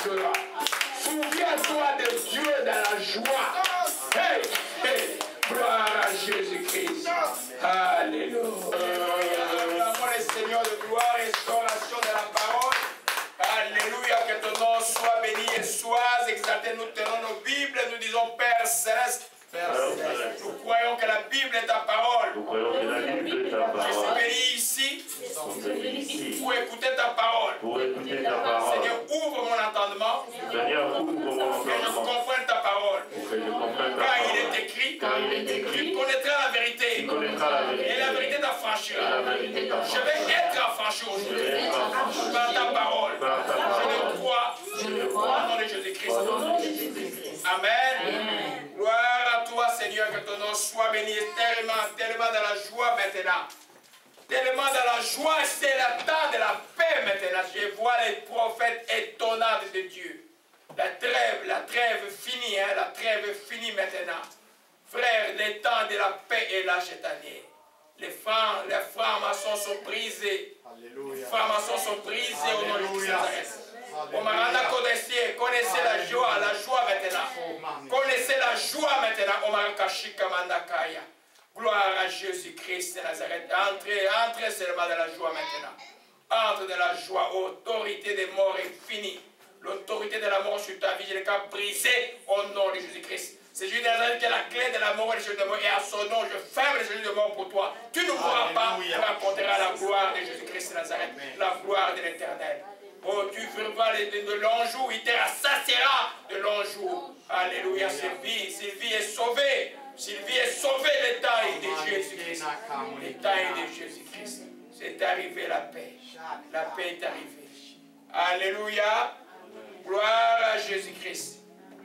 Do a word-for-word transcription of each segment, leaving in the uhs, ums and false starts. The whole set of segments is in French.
cela. Souviens-toi de Dieu dans la joie. Hey, hey, gloire à Jésus-Christ. Alléluia. L'amour du Seigneur de gloire, restauration de la parole. Alléluia, que ton nom soit béni et soit exalté. Nous tenons nos Bibles, nous disons Père Céleste. Nous croyons que la Bible est ta parole. Nous croyons que la Bible est ta parole. Je suis béni ici, ici pour écouter ta parole. Pour écouter ta parole. Seigneur, ouvre mon entendement. Seigneur, ouvre mon entendement. Que je comprenne ta parole. Que je comprenne ta Car parole. il est écrit, Car il est écrit, tu connaîtras la vérité. tu connaîtras la vérité. Et la vérité t'affranchira. La vérité Je vais être affranchi Je aujourd'hui. vais être affranchi Par ta parole. par ta Je parole. le crois. Je le Au crois. nom de Jésus-Christ. Au nom de Jésus-Christ. Amen. Amen. Gloire à toi, Seigneur, que ton nom soit béni tellement, tellement dans la joie maintenant. Tellement dans la joie, c'est le temps de la paix maintenant. Je vois les prophètes étonnants de Dieu. La trêve, la trêve finie, hein, la trêve finie maintenant. Frères, le temps de la paix est là cette année. Les francs, les francs-maçons sont brisés. Alléluia. Les francs-maçons sont brisés au nom de Alléluia. Jésus. Omaranda connaissez, connaissez la joie, la joie maintenant. Connaissez la joie maintenant. Omarakashika mandakaya. Gloire à Jésus-Christ de Nazareth. Entrez, entrez seulement dans la joie maintenant. Entre dans la joie. Autorité des morts est finie. L'autorité de la mort sur ta vie, je l'ai brisée au nom de Jésus-Christ. C'est Jésus de Nazareth qui est la clé de la mort et des de mort. Et à son nom, je ferme les yeux de mort pour toi. Tu ne mourras pas. Tu apporteras la gloire de Jésus-Christ de Nazareth. La gloire de l'Éternel. Oh, tu vivras de longs jours. Il te rassasiera de longs jours. Alléluia. Sylvie, Sylvie est sauvée. Sylvie est sauvée. Le temps est de Jésus-Christ. Le temps est de Jésus-Christ. C'est arrivé la paix. La paix est arrivée. Alléluia. Gloire à Jésus-Christ.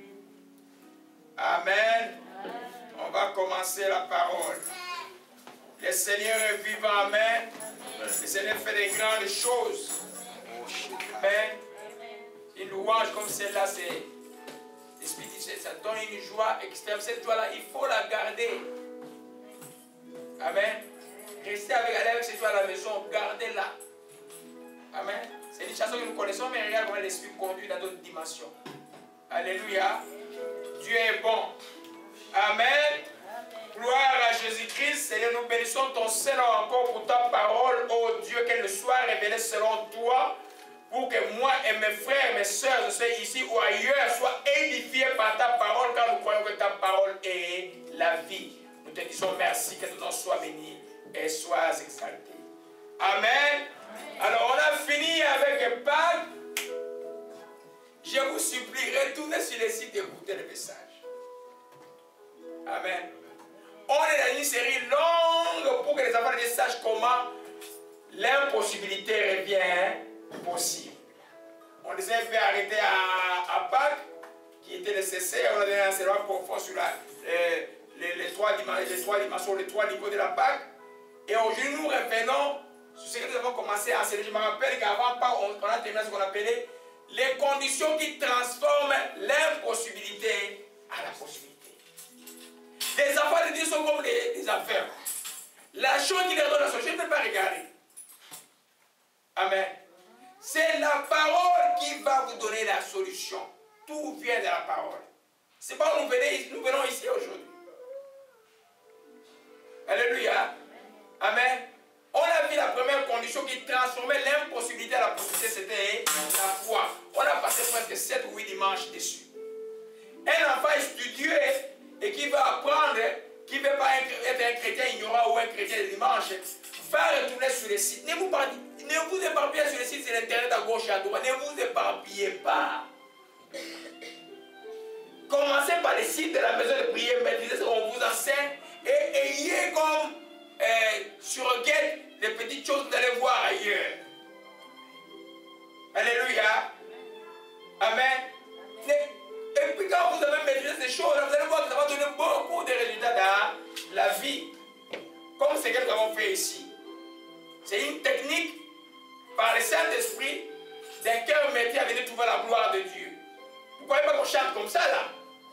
Amen. On va commencer la parole. Le Seigneur est vivant. Amen. Le Seigneur fait des grandes choses. Amen. Une louange comme celle-là, c'est ça donne une joie extrême. Cette joie-là, il faut la garder. Amen. Restez avec, allez avec cette joie à la maison, gardez-la. Amen. C'est une chanson que nous connaissons, mais regarde comment l'Esprit conduit dans d'autres dimensions. Alléluia. Dieu est bon. Amen. Gloire à Jésus-Christ. Seigneur, nous bénissons ton Seigneur encore pour ta parole. Oh Dieu, qu'elle soit révélée selon toi. Pour que moi et mes frères, mes soeurs, je sais ici ou ailleurs, soient édifiés par ta parole, car nous croyons que ta parole est la vie. Nous te disons merci, que ton nom soit béni et sois exalté. Amen. Alors, on a fini avec Pâques. Je vous supplie, retournez sur le site et écoutez le message. Amen. On est dans une série longue pour que les enfants sachent comment l'impossibilité revient possible. On les avait fait arrêter à, à Pâques, qui était nécessaire. On a donné un enseignement profond sur la, les, les, les, trois dimensions, les trois dimensions, les trois niveaux de la Pâques. Et aujourd'hui, nous revenons sur ce que nous avons commencé à enseigner. Je me rappelle qu'avant Pâques, on, on a terminé ce qu'on appelait les conditions qui transforment l'impossibilité à la possibilité. Les affaires de Dieu sont comme des, des affaires. La chose qui leur donne la solution, je ne peux pas regarder. Amen. C'est la parole qui va vous donner la solution. Tout vient de la parole. C'est pas où nous venons, nous venons ici aujourd'hui. Alléluia. Amen. On a vu la première condition qui transformait l'impossibilité à la possibilité, c'était la foi. On a passé presque sept ou huit dimanches dessus. Un enfant studieux et qui va apprendre, qui ne veut pas être un chrétien ignorant ou un chrétien de dimanche, va retourner sur le site. Ne vous, ne vous éparpillez sur le site, c'est l'internet à gauche et à droite. Ne vous éparpillez pas. Commencez par le site de la maison de prière, maîtrisez ce qu'on vous enseigne et ayez comme euh, sur guette les petites choses que vous allez voir ailleurs. Alléluia. Amen. Et puis quand vous avez maîtrisé ces choses, vous allez voir que ça va donner beaucoup de résultats dans la vie. Comme ce que nous avons fait ici. C'est une technique par le Saint-Esprit d'un cœur métier à venir trouver la gloire de Dieu. Vous ne croyez pas qu'on chante comme ça là?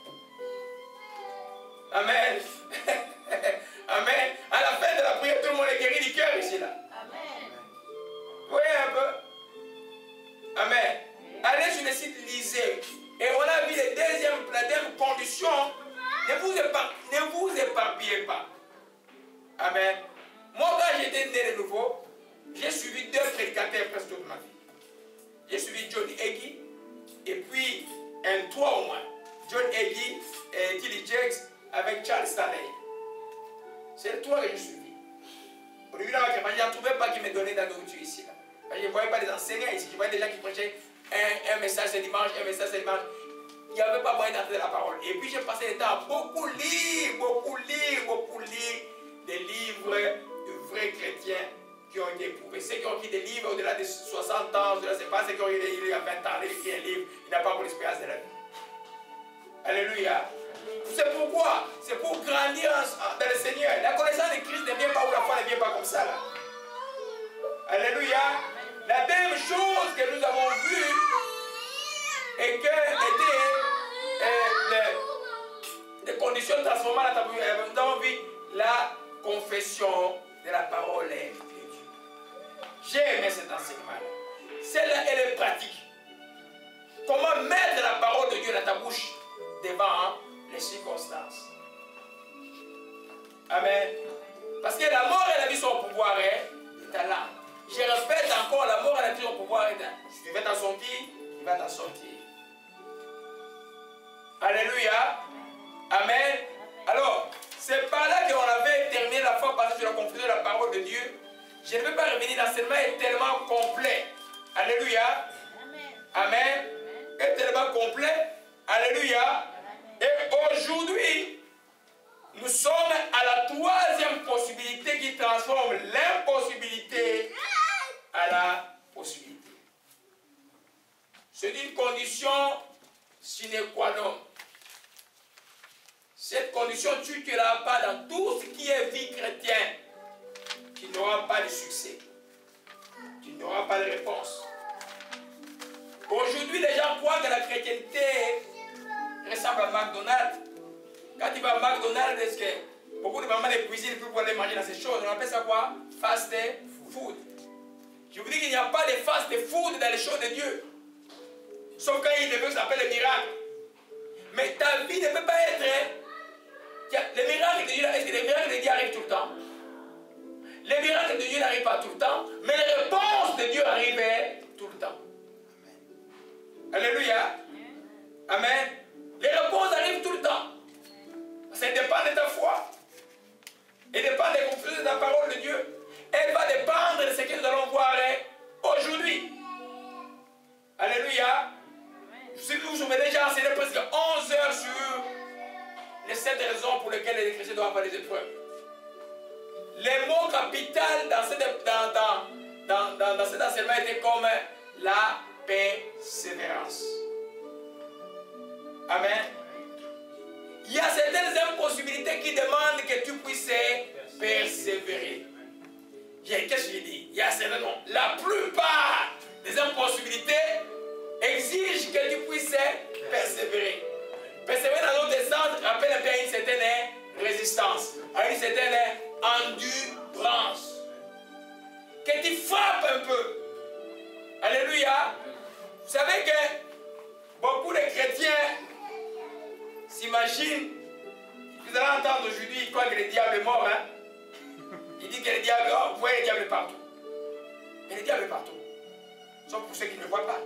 Amen. Amen. À la fin de la prière, tout le monde est guéri du cœur ici là. Amen. Vous voyez un peu? Amen. allez sur le site, lisez. Et on a vu les deuxièmes, la deuxième condition. Ne vous, épar ne vous éparpillez pas. Amen. Moi, quand j'étais né de nouveau, j'ai suivi deux prédicateurs presque toute ma vie. J'ai suivi John Hagee et puis un trois au moins. John Hagee et Tilly Jakes avec Charles Stanley. C'est le trois que j'ai suivi. Au début, je ne trouvais pas qu'ils me donnaient de la nourriture ici. Là. Je ne voyais pas des enseignants ici. Je voyais des gens qui prêchaient un, un message ce dimanche, un message ce dimanche. Il n'y avait pas moyen d'entrer dans la parole. Et puis j'ai passé le temps à beaucoup lire, beaucoup lire, beaucoup lire des livres de vrais chrétiens qui ont été éprouvés. Ceux qui ont écrit des livres au-delà de soixante ans, je ne sais pas, ceux qui ont écrit des livres il y a vingt ans, ils ont écrit un livre, il n'a pas beaucoup d'expérience de la vie. Alléluia. C'est pourquoi, c'est pour grandir dans le Seigneur. La connaissance de Christ ne vient pas où la foi ne vient pas comme ça. Là. Alléluia. La même chose que nous avons vue et que était euh, les, les conditions transformées à la table. Nous avons vu la confession de la parole de Dieu. J'ai aimé cet enseignement-là. Celle-là, elle est pratique. Comment mettre la parole de Dieu dans ta bouche devant les circonstances. Amen. Parce que la mort et la vie sont au pouvoir de ta langue. Je répète encore, la mort et la vie sont au pouvoir de ta langue. Si tu veux t'en sortir, tu vas t'en sortir. Alléluia. Amen. Alors, c'est par là qu'on avait terminé la fois passée sur la confession de la parole de Dieu. Je ne vais pas revenir, l'enseignement est tellement complet. Alléluia. Amen. Est tellement complet. Alléluia. Et aujourd'hui, nous sommes à la troisième possibilité qui transforme l'impossibilité à la possibilité. C'est une condition sine qua non. Cette condition, tu ne l'as pas dans tout ce qui est vie chrétienne. Tu n'auras pas de succès. Tu n'auras pas de réponse. Aujourd'hui, les gens croient que la chrétienté ressemble à McDonald's. Quand tu vas à McDonald's, est-ce que beaucoup de mamans de cuisine pour pouvoir aller manger dans ces choses, on appelle ça quoi? Fast food. Je vous dis qu'il n'y a pas de fast food dans les choses de Dieu. Sauf quand il veut, ça s'appelle le miracle. Mais ta vie ne peut pas être... Les miracles de Dieu, est-ce que les miracles de Dieu arrivent tout le temps? Les miracles de Dieu n'arrivent pas tout le temps, mais les réponses de Dieu arrivent tout le temps. Alléluia. Amen. Les réponses arrivent tout le temps. Ça dépend de ta foi. Et dépend des conclusions de la parole de Dieu. Elle va dépendre de ce que nous allons voir aujourd'hui. Alléluia. Je vous ai déjà enseigné presque onze heures sur les sept raisons pour lesquelles les chrétiens doivent avoir des épreuves. Les mots capitaux dans, cette, dans, dans, dans, dans, dans cet enseignement étaient comme la persévérance. Amen. Il y a certaines impossibilités qui demandent que tu puisses persévérer. Qu'est-ce que je dis? Il y a certaines non. La plupart des impossibilités exigent que tu puisses persévérer. Persévérer dans notre sens rappelle un peu à une certaine résistance, à une certaine endurance. Que tu frappes un peu. Alléluia. Vous savez que beaucoup de chrétiens s'imaginent, vous allez entendre aujourd'hui, ils croient que le diable est mort. Hein? Il dit que le diable, oh, vous voyez le diable partout. Mais le diable est partout. Sauf pour ceux qui ne le voient pas.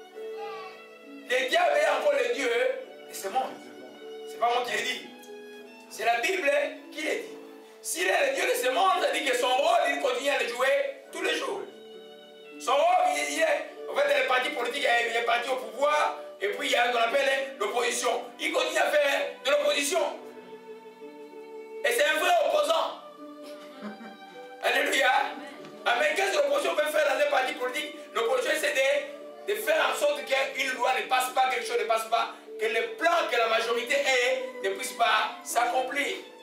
Le diable est encore le Dieu de ce monde. Ce n'est pas moi qui l'ai dit. C'est la Bible qui l'a dit. S'il est le Dieu de ce monde, ça dit que son rôle, il continue à le jouer tous les jours. Son rôle, il est, en fait, les partis politiques, il est parti au pouvoir, et puis il y a ce qu'on appelle l'opposition. Il continue à faire de l'opposition. Et c'est un vrai opposant. Alléluia. Amen. Qu'est-ce que l'opposition peut faire dans un parti politique? L'opposition, c'est de, de faire en sorte qu'une loi ne passe pas, quelque chose ne passe pas, que le plan que la majorité ait ne puisse pas s'accomplir.